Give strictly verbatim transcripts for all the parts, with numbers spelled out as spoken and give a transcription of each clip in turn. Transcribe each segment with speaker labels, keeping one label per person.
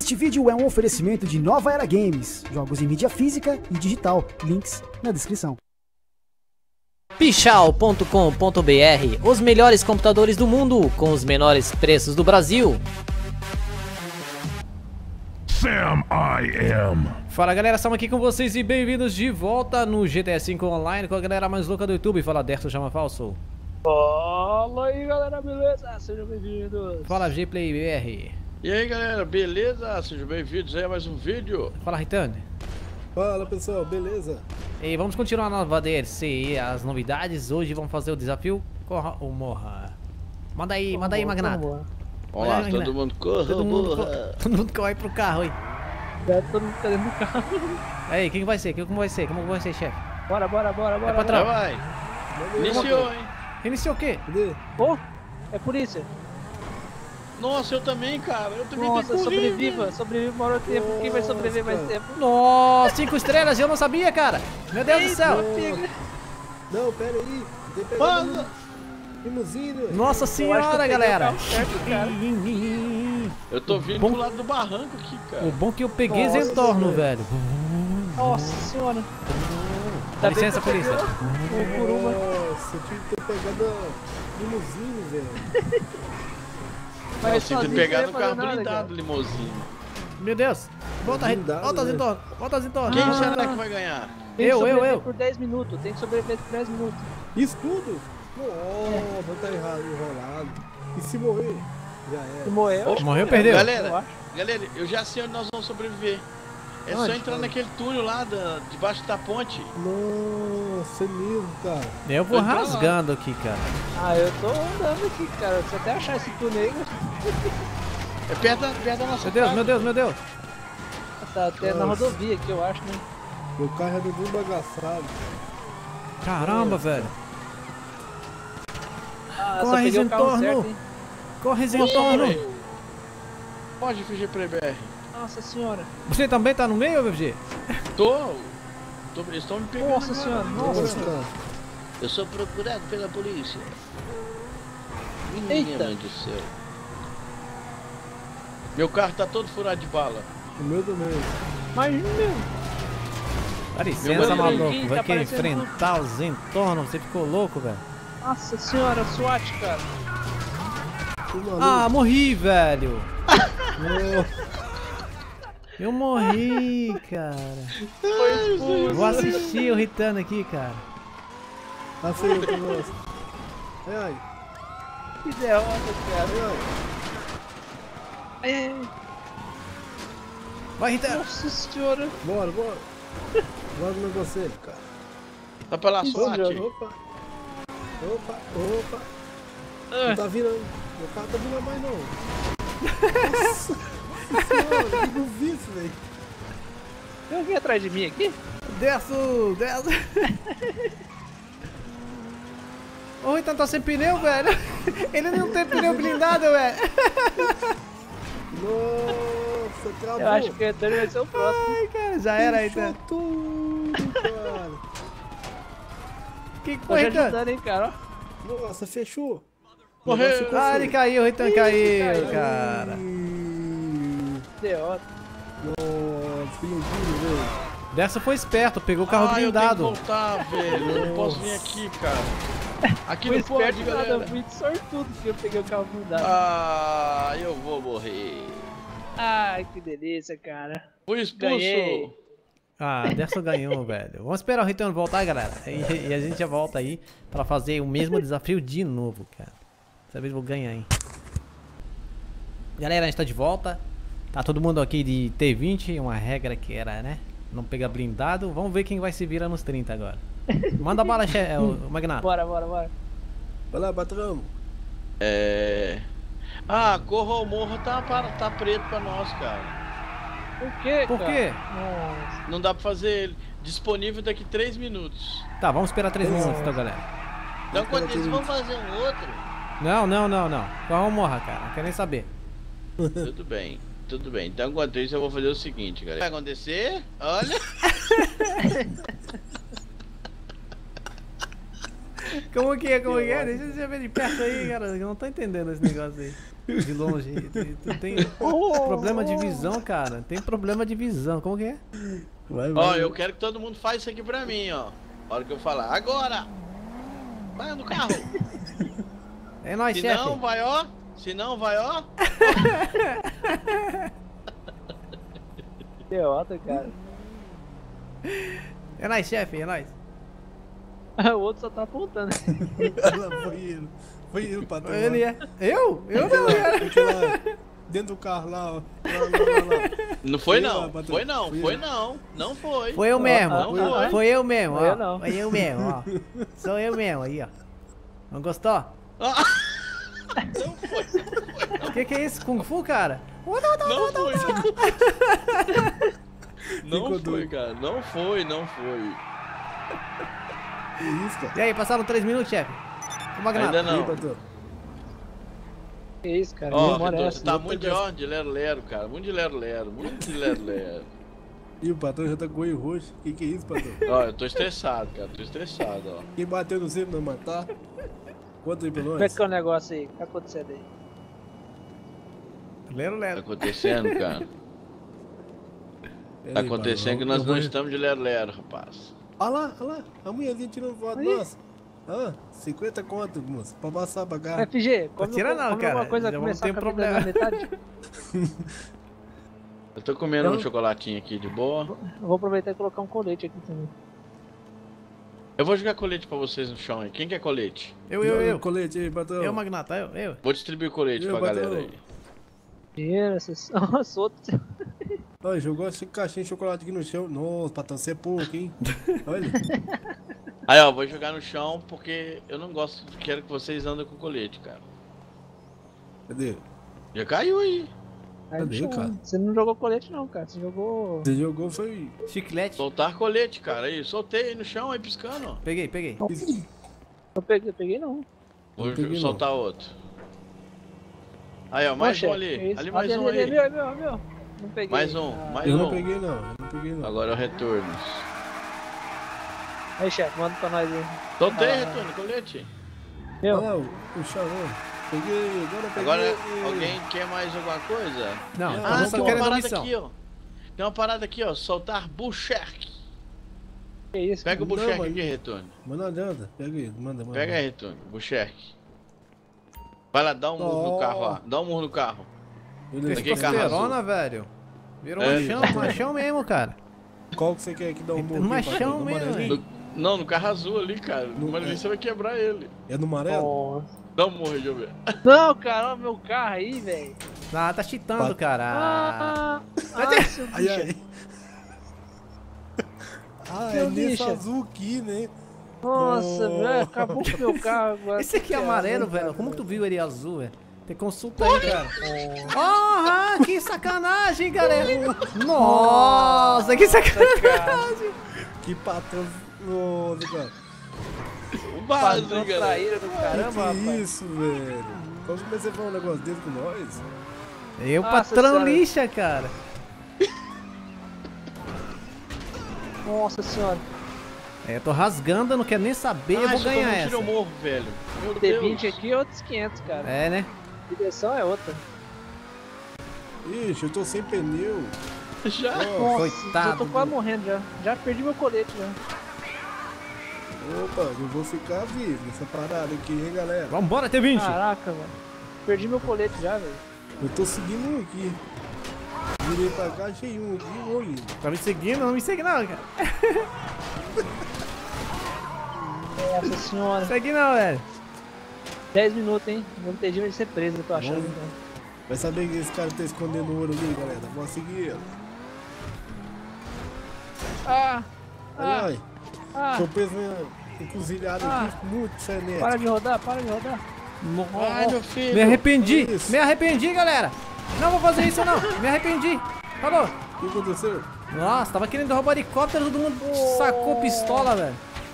Speaker 1: Este vídeo é um oferecimento de Nova Era Games, jogos em mídia física e digital, links na descrição.
Speaker 2: Pichau ponto com ponto br, os melhores computadores do mundo, com os menores preços do Brasil.
Speaker 3: Sam I Am.
Speaker 2: Fala galera, estamos aqui com vocês e bem-vindos de volta no G T A cinco Online com a galera mais louca do YouTube. Fala Derso Chama Falso.
Speaker 4: Fala aí galera, beleza? Sejam bem-vindos.
Speaker 2: Fala Gplay B R.
Speaker 5: E aí galera, beleza? Sejam bem-vindos aí a mais um vídeo.
Speaker 2: Fala Ritane.
Speaker 6: Fala pessoal, beleza?
Speaker 2: E vamos continuar a nova D L C e as novidades. Hoje vamos fazer o desafio Corra ou Morra. Manda aí,
Speaker 4: Vamos
Speaker 2: manda aí,
Speaker 4: boa,
Speaker 2: Magnata.
Speaker 4: vamos boa.
Speaker 5: Vamos lá,
Speaker 2: Olha,
Speaker 5: todo
Speaker 2: Magnata.
Speaker 5: mundo corra,
Speaker 2: Todo mundo,
Speaker 5: porra.
Speaker 2: co- todo mundo corre pro carro aí.
Speaker 4: Já todo mundo tá dentro do carro.
Speaker 2: Aí, quem que vai ser? Quem que vai ser? Como vai ser, chefe?
Speaker 4: Bora, bora, bora, bora.
Speaker 2: patrão.
Speaker 4: bora.
Speaker 5: Vai, vai. Iniciou, hein?
Speaker 2: Iniciou o quê?
Speaker 6: Cadê?
Speaker 4: Oh, é polícia.
Speaker 5: Nossa, eu também, cara. Eu também
Speaker 4: Nossa,
Speaker 5: tenho
Speaker 4: sobreviva, sobreviva o maior tempo. Quem vai sobreviver mais
Speaker 6: Nossa,
Speaker 4: tempo?
Speaker 2: Nossa, cinco estrelas, eu não sabia, cara. Meu Deus do céu.
Speaker 6: Não, pera aí. Tem que pegar
Speaker 5: Mano,
Speaker 6: limusine.
Speaker 2: Nossa
Speaker 4: Eu acho que eu
Speaker 2: senhora,
Speaker 4: peguei
Speaker 2: galera.
Speaker 4: o carro certo, cara.
Speaker 5: eu tô vindo
Speaker 2: Bom-
Speaker 5: pro lado do barranco aqui, cara.
Speaker 2: O bom que eu peguei
Speaker 4: Nossa,
Speaker 2: Zentorno,
Speaker 6: velho.
Speaker 2: velho.
Speaker 4: Nossa senhora.
Speaker 2: Dá
Speaker 4: Ainda bem
Speaker 2: licença,
Speaker 4: que eu peguei
Speaker 2: polícia.
Speaker 4: o Kuruma.
Speaker 6: Nossa, eu tinha que ter pegado a limusine, velho.
Speaker 5: Eu
Speaker 4: Mas
Speaker 5: sinto
Speaker 4: sozinho
Speaker 5: pegar
Speaker 4: não
Speaker 5: no
Speaker 4: ia
Speaker 5: carro
Speaker 4: fazer nada,
Speaker 5: blindado, limousine.
Speaker 2: Meu Deus. Volta, Rit-
Speaker 6: Blindado,
Speaker 2: volta
Speaker 6: né?
Speaker 2: Zentorno. Volta Zentorno.
Speaker 5: Quem
Speaker 4: Ah.
Speaker 5: será que vai ganhar?
Speaker 4: cara. Tem que
Speaker 2: Eu, eu,
Speaker 4: sobreviver
Speaker 2: eu.
Speaker 4: por dez minutos. Tem que sobreviver por dez minutos.
Speaker 6: Isso tudo? Nossa, vai tá errado, enrolado. E se morrer? Já
Speaker 4: Se
Speaker 6: era.
Speaker 4: morreu. acho que
Speaker 2: Morreu,
Speaker 4: é,
Speaker 2: perdeu.
Speaker 4: eu
Speaker 5: Galera,
Speaker 4: acho.
Speaker 5: galera, eu já sei onde nós vamos sobreviver. É só
Speaker 4: Onde?
Speaker 5: entrar naquele túnel lá da, debaixo da ponte.
Speaker 6: Nossa, é mesmo, cara.
Speaker 2: Eu vou
Speaker 5: Vai pra lá.
Speaker 2: rasgando aqui, cara.
Speaker 4: Ah, eu tô andando aqui, cara. Se até achar esse túnel aí,
Speaker 5: É perto da, perto da nossa
Speaker 2: Meu Deus,
Speaker 5: casa.
Speaker 2: meu Deus, meu Deus.
Speaker 4: tá até na
Speaker 6: Nossa.
Speaker 4: rodovia aqui, eu acho, né?
Speaker 6: Meu carro é do bagaçado.
Speaker 2: Caramba, velho.
Speaker 4: Ah,
Speaker 2: Corre,
Speaker 4: só peguei o carro
Speaker 2: Zentorno.
Speaker 4: certo, hein?
Speaker 2: Corre, Zentorno.
Speaker 5: Pode fugir pra B R.
Speaker 4: Nossa senhora.
Speaker 2: Você também tá no meio, B G?
Speaker 5: Tô. tô eles estão me pegando.
Speaker 4: Nossa
Speaker 5: agora.
Speaker 4: senhora,
Speaker 6: Nossa,
Speaker 4: nossa.
Speaker 6: cara.
Speaker 5: Eu sou procurado pela polícia. Minha
Speaker 4: Eita.
Speaker 5: mãe do céu. Meu carro tá todo furado de bala.
Speaker 6: O meu também.
Speaker 4: Mas, meu,
Speaker 2: Dá
Speaker 5: Meu
Speaker 2: licença,
Speaker 5: mano,
Speaker 2: maluco.
Speaker 4: tá
Speaker 2: Vai querer
Speaker 4: parecendo-
Speaker 2: enfrentar o Zentorno. Você ficou louco, velho.
Speaker 4: nossa senhora, SWAT, cara.
Speaker 6: Que maluco.
Speaker 2: Ah, morri, velho.
Speaker 6: Nossa.
Speaker 2: Eu morri, cara.
Speaker 4: Foi expulso.
Speaker 2: Vou assistir o Ritano aqui, cara.
Speaker 6: Passa aí, eu gosto. Ai, ai,
Speaker 4: Que derrota, cara.
Speaker 6: ai, ai.
Speaker 4: É,
Speaker 2: Vai, Ritano.
Speaker 4: nossa senhora.
Speaker 6: Bora, bora. Bora no negócio, cara.
Speaker 5: Tá pela
Speaker 4: Isso,
Speaker 5: sorte.
Speaker 4: Johnny.
Speaker 6: Opa. Opa, opa.
Speaker 4: Ah,
Speaker 6: Não tá virando. Meu carro tá virando mais não. Nossa senhora, eu não vi isso, velho.
Speaker 4: tem alguém atrás de mim aqui?
Speaker 2: Desço, desço. O Ritano tá sem pneu, velho. Ele não tem pneu blindado, velho.
Speaker 6: Nossa, travou.
Speaker 4: Eu acho que o Antônio vai ser o próximo.
Speaker 2: Ai, cara, já era,
Speaker 6: Fechou
Speaker 2: Ritano.
Speaker 6: tudo, cara.
Speaker 2: O que que
Speaker 4: Tô
Speaker 2: foi,
Speaker 4: te
Speaker 2: Ritano?
Speaker 4: ajudando, hein, cara.
Speaker 6: Nossa, fechou.
Speaker 5: Morreu.
Speaker 6: O negócio ficou
Speaker 2: Ah,
Speaker 6: feio.
Speaker 2: ele caiu, o Ritano caiu,
Speaker 4: caiu.
Speaker 2: cara.
Speaker 6: Ih,
Speaker 4: Derrota.
Speaker 6: Nossa, que loucura, velho.
Speaker 2: Dessa foi esperto, pegou o carro
Speaker 5: Ah, eu tenho que
Speaker 2: blindado.
Speaker 5: voltar, velho. Eu não posso vir aqui, cara. Aqui
Speaker 4: Foi
Speaker 5: não pode,
Speaker 4: esperto nada,
Speaker 5: galera.
Speaker 4: muito sortudo que eu peguei o carro blindado.
Speaker 5: Ah, eu vou morrer.
Speaker 4: Ai, que delícia, cara.
Speaker 5: Fui expulso.
Speaker 4: Ganhei.
Speaker 2: Ah, Derson ganhou, velho. Vamos esperar o Ritano voltar, galera. E, e a gente já volta aí pra fazer o mesmo desafio de novo, cara. Dessa vez eu vou ganhar, hein. Galera, a gente tá de volta. Tá todo mundo aqui de T vinte, uma regra que era, né? Não pegar blindado. Vamos ver quem vai se virar nos trinta agora. Manda bala, che- é, o, o Magnata.
Speaker 4: Bora, bora, bora.
Speaker 6: Vai lá, patrão.
Speaker 5: É. Ah, corra ou morra tá, para- tá preto pra nós, cara.
Speaker 4: Por quê,
Speaker 2: Por
Speaker 4: cara?
Speaker 2: quê?
Speaker 4: Nossa.
Speaker 5: Não dá pra fazer ele. Disponível daqui três minutos.
Speaker 2: Tá, vamos esperar três minutos então, galera.
Speaker 5: Então quando eles vão fazer um outro.
Speaker 2: Não, não, não, não. Corra ou morra, cara. Não quero nem saber.
Speaker 5: Tudo bem, tudo bem. Então enquanto isso eu vou fazer o seguinte, galera. Vai acontecer? Olha.
Speaker 2: Como que é, como que é? Deixa eu ver de perto aí, cara. Eu não tô entendendo esse negócio aí. De longe. Tu tem problema de visão, cara. Tem problema de visão. Como que é?
Speaker 6: Vai, vai.
Speaker 5: Ó, eu quero que todo mundo faça isso aqui pra mim, ó. A hora que eu falar, agora! Vai no carro!
Speaker 2: É nóis,
Speaker 5: Se
Speaker 2: chefe.
Speaker 5: não, vai ó! Se não, vai ó!
Speaker 4: Idiota, cara.
Speaker 2: É nóis, chefe, é nóis.
Speaker 4: O outro só tá apontando.
Speaker 6: Ela foi ele. Foi ele, patrão.
Speaker 2: Ele é. Eu? Eu não, cara.
Speaker 6: Aquela, dentro do carro lá, ó. Lá, lá, lá, lá.
Speaker 5: Não foi
Speaker 6: Foi
Speaker 5: não,
Speaker 6: lá, patrão.
Speaker 5: foi não,
Speaker 6: Foi
Speaker 5: foi
Speaker 6: ele.
Speaker 5: não, não foi.
Speaker 2: Foi eu mesmo.
Speaker 5: Não foi.
Speaker 2: Foi eu mesmo,
Speaker 4: Foi
Speaker 2: ó.
Speaker 4: eu não.
Speaker 2: Foi eu mesmo, ó. Sou eu mesmo aí, ó. Não gostou?
Speaker 5: Ah, não foi,
Speaker 2: O que que é isso? Kung Fu, cara?
Speaker 5: não foi. Não
Speaker 6: Ficou
Speaker 5: foi,
Speaker 6: doido.
Speaker 5: cara, não foi, não foi.
Speaker 6: Que isso, cara?
Speaker 2: E aí, passaram três minutos, chefe? Ô, Magnata.
Speaker 5: Ainda
Speaker 6: E aí,
Speaker 5: não.
Speaker 6: patrão?
Speaker 4: Que isso, cara?
Speaker 5: Ó,
Speaker 4: Memória é
Speaker 5: Vitor,
Speaker 4: essa?
Speaker 5: você tá muito de ó, de lero-lero, cara, muito de lero-lero, muito de lero-lero.
Speaker 6: E o patrão já tá com o olho roxo. Que que é isso, patrão?
Speaker 5: Ó, eu tô estressado, cara, tô estressado, ó.
Speaker 6: Quem bateu no sempre não matar? Conta aí pra
Speaker 4: Como é
Speaker 6: nós.
Speaker 4: que é o negócio aí? O que tá acontecendo aí?
Speaker 2: Lero,
Speaker 5: Tá
Speaker 2: lero.
Speaker 5: acontecendo, cara.
Speaker 6: Pera
Speaker 5: Tá
Speaker 6: aí,
Speaker 5: acontecendo que
Speaker 6: patrão.
Speaker 5: nós
Speaker 6: Eu
Speaker 5: não
Speaker 6: vou-
Speaker 5: estamos de lero-lero, rapaz.
Speaker 6: Olha lá, olha lá. A mulherzinha tirando foto,
Speaker 4: Aí.
Speaker 6: nossa. Ah, cinquenta conto, moço. Pra passar pra cá.
Speaker 4: F G, come,
Speaker 2: tira não,
Speaker 4: come
Speaker 2: cara.
Speaker 4: alguma coisa
Speaker 2: Já
Speaker 4: começar
Speaker 2: vamos ter
Speaker 4: com a vida na metade.
Speaker 5: Eu tô comendo um
Speaker 6: Então-
Speaker 5: chocolatinho aqui de boa.
Speaker 4: Eu vou aproveitar e colocar um colete aqui também.
Speaker 5: Eu vou jogar colete pra vocês no chão aí. Quem quer colete?
Speaker 2: Eu, eu, eu.
Speaker 6: Colete aí, patrão.
Speaker 2: Eu, Magnata, eu, eu.
Speaker 5: Vou distribuir colete
Speaker 6: Eu,
Speaker 5: pra
Speaker 6: patrão.
Speaker 5: galera aí.
Speaker 4: Dinheiro, esses... Nossa, outro...
Speaker 6: Olha, jogou essa caixinha de chocolate aqui no chão. Nossa, patrão, você é pouco, hein? Olha.
Speaker 5: Aí, ó, vou jogar no chão porque eu não gosto, quero que vocês andem com colete, cara.
Speaker 6: Cadê?
Speaker 5: Já caiu aí.
Speaker 4: Aí,
Speaker 6: Cadê,
Speaker 4: bicho,
Speaker 6: cara?
Speaker 4: Você não jogou colete não, cara. Você jogou...
Speaker 6: Você jogou, foi.
Speaker 2: Chiclete.
Speaker 5: Soltar colete, cara. Aí, soltei aí no chão, aí piscando, ó.
Speaker 2: Peguei, peguei.
Speaker 4: Eu peguei, eu peguei não.
Speaker 5: Vou
Speaker 6: Não peguei,
Speaker 5: soltar outro. Aí, ó, mais
Speaker 4: Poxa,
Speaker 5: um
Speaker 4: que
Speaker 5: ali.
Speaker 4: isso?
Speaker 5: Ali mais
Speaker 4: ali,
Speaker 5: um
Speaker 4: ali,
Speaker 5: aí.
Speaker 4: ali, ali, ali, ali. Não peguei.
Speaker 5: Mais um,
Speaker 4: Ah.
Speaker 5: mais
Speaker 6: Eu
Speaker 5: um.
Speaker 6: não peguei, não. Eu não peguei, não.
Speaker 5: Agora é o retorno.
Speaker 4: Aí, chefe, manda pra nós aí.
Speaker 5: Soltei,
Speaker 4: Ah.
Speaker 5: retorno, colete.
Speaker 4: Meu,
Speaker 6: Olha lá, o, o charão. Peguei, agora eu peguei.
Speaker 5: Agora, alguém quer mais alguma coisa?
Speaker 2: Não,
Speaker 6: Ah,
Speaker 2: eu
Speaker 5: Ah,
Speaker 2: só
Speaker 5: tem uma
Speaker 2: quero a
Speaker 5: parada
Speaker 2: missão.
Speaker 5: aqui, ó. Tem uma parada aqui, ó. Soltar Bucherk.
Speaker 4: que isso?
Speaker 5: Pega o
Speaker 6: Não,
Speaker 5: Bucherk
Speaker 6: mas-
Speaker 5: aqui, retorno.
Speaker 6: Mas não adianta. Pega aí, manda, manda.
Speaker 5: Pega aí, retorno. Bucherk. Vai lá, dá um murro no
Speaker 6: Oh.
Speaker 5: carro lá. Dá um murro no carro.
Speaker 6: Beleza.
Speaker 5: Aqui, carro
Speaker 2: Testosterona, velho. Virou
Speaker 5: É.
Speaker 2: machão, machão mesmo, cara.
Speaker 6: Qual que você quer que dá um morro?
Speaker 2: Machão
Speaker 6: no
Speaker 2: mesmo,
Speaker 6: amarelinho?
Speaker 2: hein?
Speaker 5: No- não, no carro azul ali, cara. No
Speaker 6: No-
Speaker 5: amarelinho
Speaker 6: é.
Speaker 5: você vai quebrar ele.
Speaker 6: É no amarelo?
Speaker 4: Nossa.
Speaker 5: Dá um murro, deixa eu ver.
Speaker 4: Não, cara, olha meu carro aí, velho.
Speaker 2: Ah, tá cheatando, cara.
Speaker 4: Ah, ah, seu
Speaker 6: Ai,
Speaker 4: bicho.
Speaker 6: ai. Ah,
Speaker 4: Meu
Speaker 6: é nesse
Speaker 4: bicho.
Speaker 6: azul aqui, né?
Speaker 4: Nossa,
Speaker 6: Oh.
Speaker 4: velho, acabou com o meu carro agora.
Speaker 2: Esse aqui é
Speaker 4: Cara,
Speaker 2: amarelo, velho. Como que tu viu ele azul, velho? Tem consulta aí, cara. Porra, que sacanagem, galera. Nossa, que sacanagem.
Speaker 6: Que patrão. Nossa, cara.
Speaker 5: O base,
Speaker 4: Patrão
Speaker 5: galera.
Speaker 4: traíra do caramba,
Speaker 6: que
Speaker 4: rapaz.
Speaker 6: isso, velho? Como que você fala um negócio desse com nós?
Speaker 2: Eu,
Speaker 4: Nossa
Speaker 2: patrão
Speaker 4: senhora.
Speaker 2: lixa, cara.
Speaker 4: Nossa senhora.
Speaker 2: É, eu tô rasgando, eu não quero nem saber, eu
Speaker 5: Ah,
Speaker 2: vou
Speaker 5: isso
Speaker 2: ganhar
Speaker 5: tomou um
Speaker 2: essa.
Speaker 5: tiro morro, velho. Meu
Speaker 4: T
Speaker 5: Deus.
Speaker 4: vinte aqui é outros quinhentos, cara.
Speaker 2: É, né?
Speaker 4: A direção é outra.
Speaker 6: Ixi, eu tô sem pneu.
Speaker 5: Já.
Speaker 6: Ó,
Speaker 4: Nossa,
Speaker 2: coitado
Speaker 4: já tô quase
Speaker 2: do-
Speaker 4: morrendo já. Já perdi meu colete já.
Speaker 6: opa, eu vou ficar vivo nessa parada aqui, hein, galera?
Speaker 2: Vambora, T vinte.
Speaker 4: Caraca, velho. Perdi meu colete já, velho.
Speaker 6: Eu tô seguindo um aqui. Virei pra cá, achei um aqui, vou indo.
Speaker 2: Tá me seguindo? Não me segue não, cara.
Speaker 4: Nossa senhora.
Speaker 2: Segue não, velho.
Speaker 4: dez minutos, hein? Vou ter de ser preso, eu tô achando.
Speaker 6: Vamos.
Speaker 4: Então.
Speaker 6: Vai saber que esse cara tá escondendo ouro ali, galera. Vamos seguir ele.
Speaker 4: Ah!
Speaker 6: Ai,
Speaker 4: Ah!
Speaker 6: ai.
Speaker 4: Ah!
Speaker 6: Tô preso em encruzilhada
Speaker 4: Ah.
Speaker 6: aqui, muito frenético.
Speaker 4: Para de rodar, para de rodar.
Speaker 5: Ai, meu filho.
Speaker 2: Me arrependi,
Speaker 6: Isso.
Speaker 2: me arrependi, galera. Não vou fazer isso não, me arrependi. Falou.
Speaker 6: O que aconteceu?
Speaker 2: Nossa, tava querendo roubar helicóptero, todo mundo sacou pistola, velho.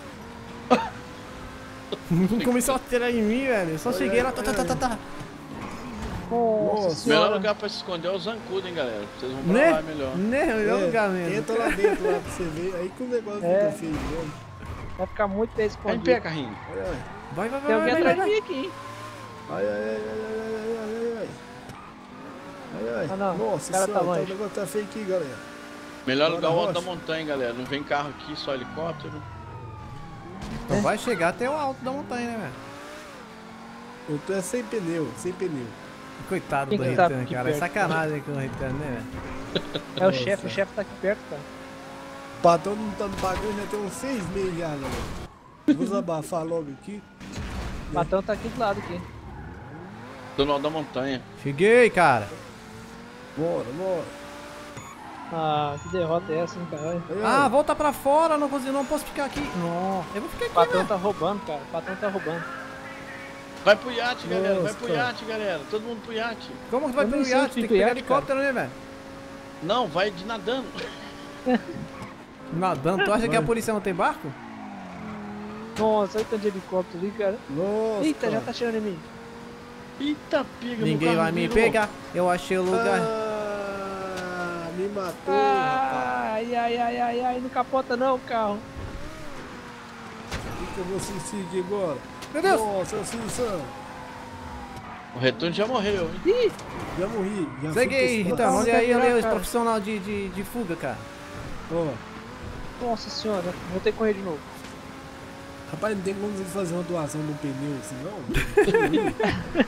Speaker 2: Começou a atirar em mim, velho. Eu só cheguei lá, tá, tá, tá, tá, tá.
Speaker 4: Nossa
Speaker 6: Nossa.
Speaker 5: O
Speaker 4: senhora.
Speaker 5: melhor lugar pra se esconder é o Zancudo, hein, galera. Vocês vão pra
Speaker 2: Né?
Speaker 5: lá melhor.
Speaker 2: Né? Melhor
Speaker 6: É,
Speaker 2: lugar mesmo.
Speaker 6: Entra lá dentro lá pra você ver. Aí que o negócio
Speaker 4: É.
Speaker 6: fica feio mesmo.
Speaker 4: Vai ficar muito bem
Speaker 5: Cai em
Speaker 4: escondido.
Speaker 5: pé, carrinho.
Speaker 6: Ai, ai.
Speaker 2: Vai, vai,
Speaker 4: Tem
Speaker 2: vai,
Speaker 4: alguém
Speaker 2: vai,
Speaker 4: atrás
Speaker 2: vai,
Speaker 4: de
Speaker 2: vai.
Speaker 4: mim aqui, hein?
Speaker 6: Ai, ai, ai, ai, ai, ai, ai, ai. Ai, ai.
Speaker 4: Ah, não.
Speaker 6: Nossa
Speaker 4: O cara tá
Speaker 6: senhora,
Speaker 4: longe.
Speaker 6: o negócio tá feio aqui, galera.
Speaker 5: Melhor
Speaker 6: Bora,
Speaker 5: lugar o alto da
Speaker 6: Rocha.
Speaker 5: montanha, galera. Não vem carro aqui, só helicóptero.
Speaker 2: Então vai chegar até o alto da montanha, né, velho?
Speaker 6: Eu tô é sem pneu, sem pneu.
Speaker 2: Coitado
Speaker 4: Quem
Speaker 2: do
Speaker 4: que tá
Speaker 2: Ritano,
Speaker 4: aqui
Speaker 2: cara. É
Speaker 4: perto?
Speaker 2: sacanagem com o Ritano, né, velho?
Speaker 4: É o
Speaker 6: Nossa.
Speaker 4: chefe, o chefe tá aqui perto, cara.
Speaker 6: O patrão não tá me pagando já tem uns seis meses já, galera. Vou desabafar logo aqui.
Speaker 4: O patrão tá aqui do lado aqui.
Speaker 5: Tô no alto da montanha.
Speaker 2: Cheguei, cara.
Speaker 6: Bora, bora.
Speaker 4: Ah, que derrota é essa, hein, cara?
Speaker 6: Ai,
Speaker 2: Ah,
Speaker 6: ai.
Speaker 2: volta pra fora, não consigo, não posso ficar aqui. Não, eu vou ficar
Speaker 4: O
Speaker 2: aqui,
Speaker 4: patrão
Speaker 2: velho.
Speaker 4: tá roubando, cara. O patrão tá roubando.
Speaker 5: Vai pro iate, galera. Vai pro
Speaker 6: Nossa.
Speaker 5: iate, galera. Todo mundo pro iate.
Speaker 2: Como que vai
Speaker 4: Eu
Speaker 2: pro
Speaker 4: nem sei
Speaker 2: iate?
Speaker 4: onde
Speaker 2: Tem que
Speaker 4: fica o
Speaker 2: pegar
Speaker 4: iate,
Speaker 2: helicóptero, né, velho?
Speaker 5: Não, vai de nadando.
Speaker 2: Nadando, tu acha que a polícia não tem barco?
Speaker 4: Nossa, olha o tanto de helicóptero ali, cara.
Speaker 6: Nossa,
Speaker 4: Eita, já
Speaker 6: cara.
Speaker 4: tá atirando em mim.
Speaker 5: Eita, pega. meu
Speaker 2: Ninguém
Speaker 5: carro
Speaker 2: vai me
Speaker 5: virou.
Speaker 2: pegar, eu achei o lugar.
Speaker 6: Ah, me matou, rapaz.
Speaker 4: Ai, ai, ai, ai, ai, não capota não o carro.
Speaker 6: O que eu vou assistir aqui agora?
Speaker 2: Meu Deus!
Speaker 6: Nossa, Assunção.
Speaker 5: O retorno já morreu, hein?
Speaker 4: Ih,
Speaker 6: Já morri. Já
Speaker 2: Segue aí,
Speaker 6: fui
Speaker 2: Ritano.
Speaker 6: pro
Speaker 2: Onde
Speaker 4: Nossa,
Speaker 2: aí, onde é esse
Speaker 4: cara.
Speaker 2: profissional de, de, de fuga, cara?
Speaker 6: Ó,
Speaker 4: nossa senhora, vou ter que correr de novo.
Speaker 6: rapaz, não tem como você fazer uma doação de um pneu assim, não?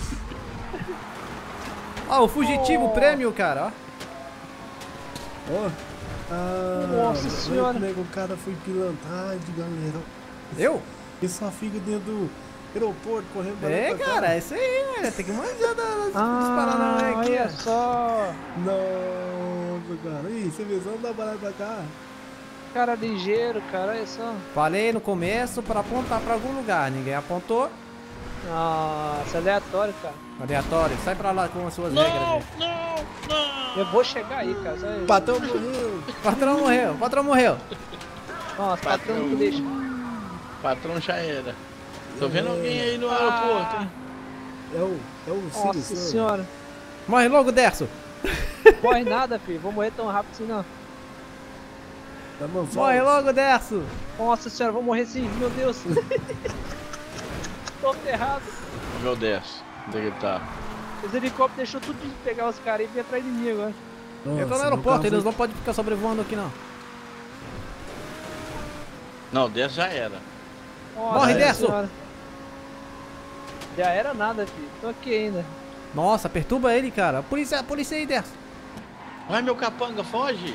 Speaker 2: Ó, o fugitivo
Speaker 4: Oh.
Speaker 2: prêmio, cara, ó.
Speaker 6: Ó. Ah,
Speaker 4: Nossa
Speaker 6: olha
Speaker 4: senhora.
Speaker 6: como é que o cara foi pilantrado, galera.
Speaker 2: Eu?
Speaker 6: Ele só fica dentro do aeroporto correndo pra lá
Speaker 2: É,
Speaker 6: pra cá.
Speaker 2: cara, é isso aí, velho. Tem que manjar das, dos
Speaker 4: Ah,
Speaker 2: Paranauê aqui,
Speaker 4: olha
Speaker 2: ó.
Speaker 4: só.
Speaker 6: Nossa, cara. Ih, você vê só não dá pra lá pra cá.
Speaker 4: Cara ligeiro, cara, olha só.
Speaker 2: Falei no começo pra apontar pra algum lugar. Ninguém apontou.
Speaker 4: Nossa, aleatório, cara.
Speaker 2: Aleatório. Sai pra lá com as suas
Speaker 5: Não,
Speaker 2: regras, velho.
Speaker 5: não, não.
Speaker 4: Eu vou chegar aí, cara. Só...
Speaker 6: O patrão morreu.
Speaker 2: O patrão morreu, o patrão morreu.
Speaker 4: Nossa, patrão não deixa.
Speaker 5: Patrão já era. Tô vendo alguém aí no aeroporto, hein?
Speaker 6: É o, é o Ciro
Speaker 4: Nossa
Speaker 6: Santos.
Speaker 4: senhora.
Speaker 2: Morre logo, Derso.
Speaker 4: Morre nada, filho. Vou morrer tão rápido assim, não.
Speaker 6: Tá bom,
Speaker 2: Morre
Speaker 6: fala.
Speaker 2: logo, Derso.
Speaker 4: Nossa senhora, vou morrer sim, meu Deus. Tô ferrado.
Speaker 5: Meu Deus. Onde é que ele tá?
Speaker 4: Os helicópteros deixou tudo de pegar os caras e vir atrás de mim agora.
Speaker 6: Nossa,
Speaker 2: Eu tô no
Speaker 6: meu
Speaker 2: aeroporto,
Speaker 6: carro
Speaker 2: eles
Speaker 6: foi-
Speaker 2: não podem ficar sobrevoando aqui, não.
Speaker 5: Não, dez já era.
Speaker 4: Nossa
Speaker 2: Morre, Derso.
Speaker 4: senhora. Já era nada, filho. Tô aqui ainda.
Speaker 2: Nossa, perturba ele, cara. Polícia, polícia aí, Derso.
Speaker 5: Vai, meu capanga, foge.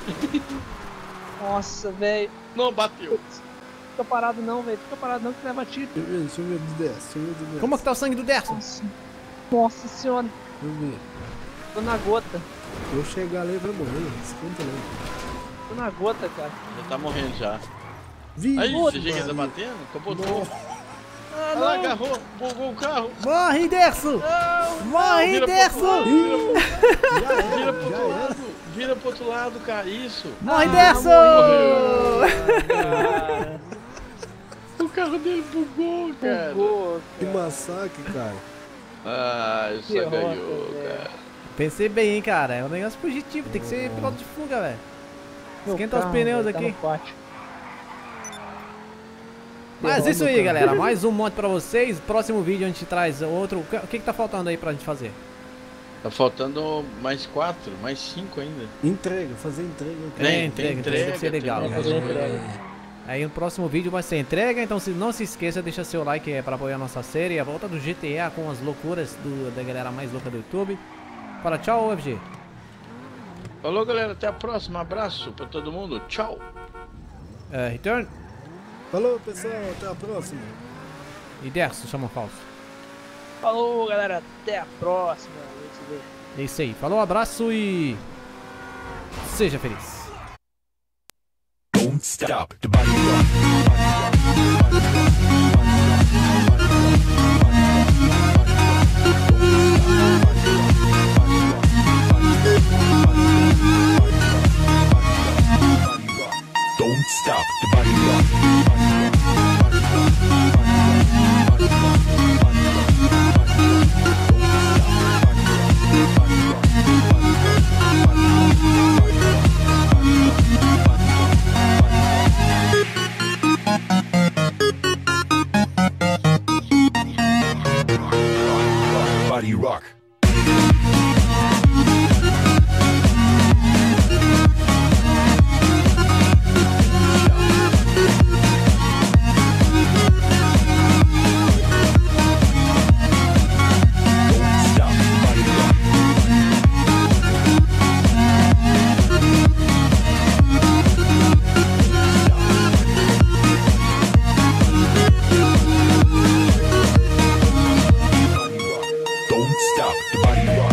Speaker 4: Nossa, velho.
Speaker 5: Não, bateu.
Speaker 4: Fica parado não, velho. Fica parado não que leva tiro.
Speaker 6: Deixa eu ver, deixa eu ver do dez, deixa eu ver do dez.
Speaker 2: Como que tá o sangue do Derso?
Speaker 4: Nossa. Nossa senhora.
Speaker 6: Deixa eu ver.
Speaker 4: Tô na gota.
Speaker 6: Se eu chegar ali, vai morrer. Escuta ali.
Speaker 4: Tô na gota, cara.
Speaker 5: Já tá morrendo já.
Speaker 6: Vi,
Speaker 5: Aí,
Speaker 6: puta,
Speaker 5: você chega tá
Speaker 6: mano.
Speaker 5: batendo? Capotou.
Speaker 6: Nossa.
Speaker 4: Ah,
Speaker 5: Olha lá, agarrou, bugou o carro.
Speaker 2: Morre, Derso. Morre,
Speaker 5: Vira pro
Speaker 2: Derso.
Speaker 5: outro lado, vira,
Speaker 6: Já era,
Speaker 5: vira pro
Speaker 6: já
Speaker 5: outro
Speaker 6: era.
Speaker 5: lado. Vira pro outro lado, cara. Isso.
Speaker 2: Morre,
Speaker 4: Ah,
Speaker 2: Derso.
Speaker 4: Cara,
Speaker 5: O carro dele bugou, cara.
Speaker 4: bugou,
Speaker 6: Que
Speaker 4: cara.
Speaker 6: massacre, cara.
Speaker 5: Ah, isso
Speaker 4: Derrota,
Speaker 5: ganhou,
Speaker 4: velho.
Speaker 5: cara.
Speaker 2: Pensei bem, hein, cara. É um negócio fugitivo. Tem que ser piloto de fuga, velho.
Speaker 4: Meu
Speaker 2: Esquenta os
Speaker 4: carro,
Speaker 2: pneus
Speaker 4: velho, tá
Speaker 2: aqui.
Speaker 4: no pátio.
Speaker 2: Mas
Speaker 4: Derrota,
Speaker 2: isso aí,
Speaker 4: cara.
Speaker 2: galera. Mais um monte pra vocês. Próximo vídeo a gente traz outro. O que, que que tá faltando aí pra gente fazer?
Speaker 5: Tá faltando mais quatro, mais cinco ainda.
Speaker 6: Entrega, fazer entrega.
Speaker 2: Tem,
Speaker 5: Tem,
Speaker 2: entrega,
Speaker 5: tem
Speaker 2: tem que ser
Speaker 5: entrega,
Speaker 2: legal.
Speaker 5: tem
Speaker 2: né?
Speaker 4: Fazer
Speaker 5: umas
Speaker 4: entrega.
Speaker 5: coisas.
Speaker 2: Aí no próximo vídeo vai ser entrega, então se não se esqueça, deixa seu like é, para apoiar a nossa série, a volta do G T A com as loucuras do, da galera mais louca do YouTube. Fala tchau, U F G.
Speaker 5: Falou, galera. Até a próxima. Abraço pra todo mundo. Tchau.
Speaker 2: É, return
Speaker 6: Falou, pessoal. Até a próxima.
Speaker 2: e Derso, chama falso.
Speaker 4: Falou, galera. Até a próxima. Vamos ver.
Speaker 2: É isso aí. Falou, abraço e seja feliz.
Speaker 3: Don't stop the body rock. Don't stop the body rock. stop, the body rock.